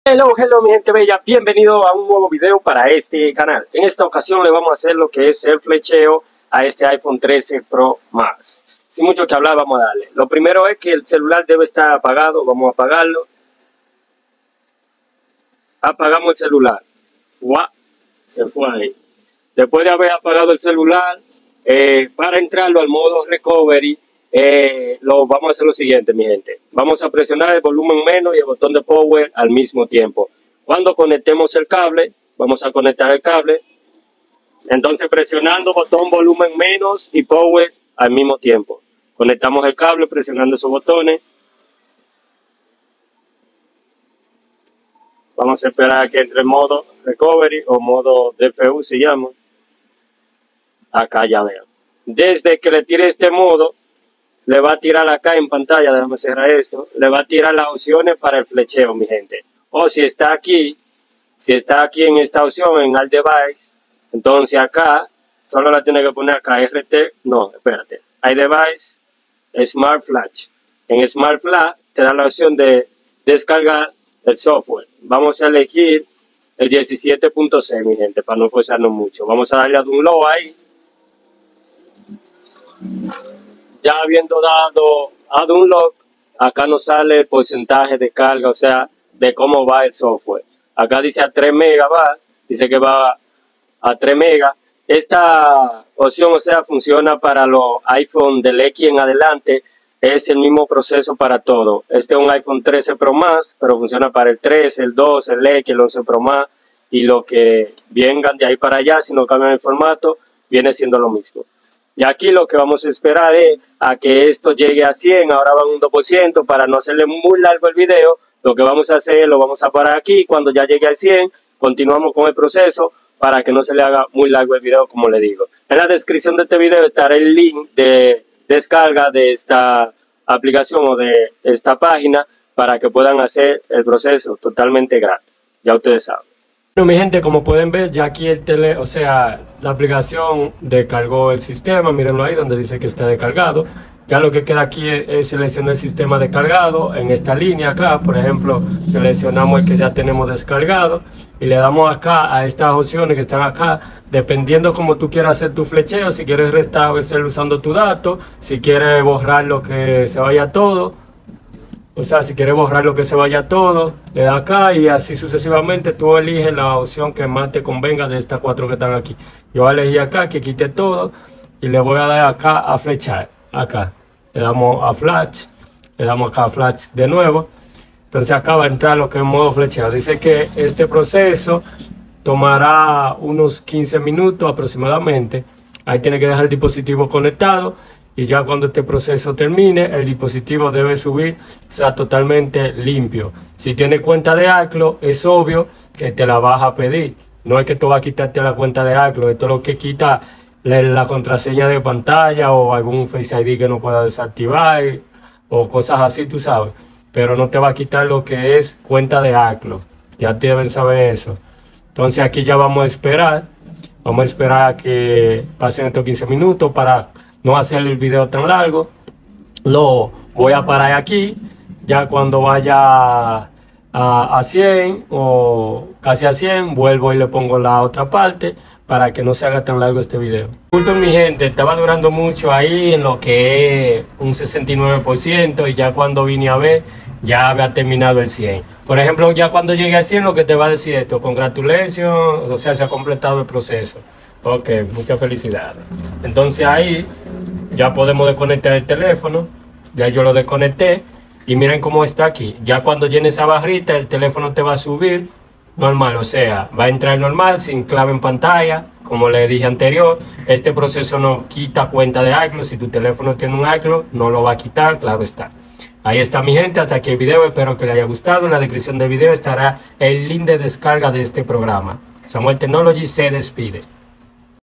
Hello mi gente bella, bienvenido a un nuevo video para este canal. En esta ocasión le vamos a hacer lo que es el flecheo a este iPhone 13 Pro Max. Sin mucho que hablar, vamos a darle. Lo primero es que el celular debe estar apagado, vamos a apagarlo. Apagamos el celular. ¡Fua! Se fue ahí. Después de haber apagado el celular, para entrarlo al modo recovery, vamos a hacer lo siguiente, mi gente. Vamos a presionar el volumen menos y el botón de power al mismo tiempo. Cuando conectemos el cable, vamos a conectar el cable. Entonces presionando botón volumen menos y power al mismo tiempo. Conectamos el cable presionando esos botones. Vamos a esperar a que entre modo recovery o modo DFU se llama. Acá ya vean. Desde que le tire este modo, le va a tirar acá en pantalla, déjame cerrar esto, le va a tirar las opciones para el flecheo, mi gente. O si está aquí en esta opción, en All Device, entonces acá, solo la tiene que poner acá, iDevice, Smart Flash. En Smart Flash te da la opción de descargar el software. Vamos a elegir el 17.6, mi gente, para no forzarnos mucho. Vamos a darle a download ahí. Ya habiendo dado a download, acá nos sale el porcentaje de carga, o sea, de cómo va el software. Acá dice a 3 megas, dice que va a 3 megas. Esta opción, o sea, funciona para los iPhone del X en adelante. Es el mismo proceso para todo. Este es un iPhone 13 Pro Max, pero funciona para el 13, el 12, el X, el 11 Pro Max. Y lo que vengan de ahí para allá, si no cambian el formato, viene siendo lo mismo. Y aquí lo que vamos a esperar es a que esto llegue a 100, ahora va un 2%, para no hacerle muy largo el video. Lo que vamos a hacer, lo vamos a parar aquí, cuando ya llegue al 100, continuamos con el proceso para que no se le haga muy largo el video, como le digo. En la descripción de este video estará el link de descarga de esta aplicación o de esta página para que puedan hacer el proceso totalmente gratis. Ya ustedes saben. Bueno, mi gente, como pueden ver, ya aquí la aplicación descargó el sistema. Mírenlo ahí donde dice que está descargado. Ya lo que queda aquí es seleccionar el sistema descargado en esta línea acá. Por ejemplo, seleccionamos el que ya tenemos descargado y le damos acá a estas opciones que están acá, dependiendo como tú quieras hacer tu flecheo. Si quieres restablecer usando tu dato, si quieres borrar lo que se vaya todo. O sea, si quieres borrar lo que se vaya todo, le das acá y así sucesivamente tú eliges la opción que más te convenga de estas 4 que están aquí. Yo elegí acá que quite todo y le voy a dar acá a flechar. Acá le damos a flash, le damos acá a flash de nuevo. Entonces acá va a entrar lo que es modo flechado. Dice que este proceso tomará unos 15 minutos aproximadamente. Ahí tiene que dejar el dispositivo conectado. Y ya cuando este proceso termine, el dispositivo debe subir, o sea, totalmente limpio. Si tienes cuenta de iCloud, es obvio que te la vas a pedir. No es que tú vas a quitarte la cuenta de iCloud, esto es lo que quita la contraseña de pantalla o algún Face ID que no pueda desactivar o cosas así, tú sabes. Pero no te va a quitar lo que es cuenta de iCloud. Ya deben saber eso. Entonces aquí ya vamos a esperar. Vamos a esperar a que pasen estos 15 minutos para no hacer el video tan largo. Lo voy a parar aquí. Ya cuando vaya a 100 o casi a 100, vuelvo y le pongo la otra parte para que no se haga tan largo este video. Disculpen mi gente, estaba durando mucho ahí en lo que es un 69% y ya cuando vine a ver ya había terminado el 100. Por ejemplo, ya cuando llegue al 100 lo que te va a decir esto, congratulations, o sea, se ha completado el proceso. Ok, muchas felicidades. Entonces ahí ya podemos desconectar el teléfono. Ya yo lo desconecté y miren cómo está aquí. Ya cuando llene esa barrita el teléfono te va a subir normal, o sea, va a entrar normal sin clave en pantalla. Como le dije anterior, este proceso no quita cuenta de iCloud. Si tu teléfono tiene un iCloud, no lo va a quitar, claro está. Ahí está mi gente, hasta aquí el video, espero que les haya gustado. En la descripción del video estará el link de descarga de este programa. Samuel Technology se despide.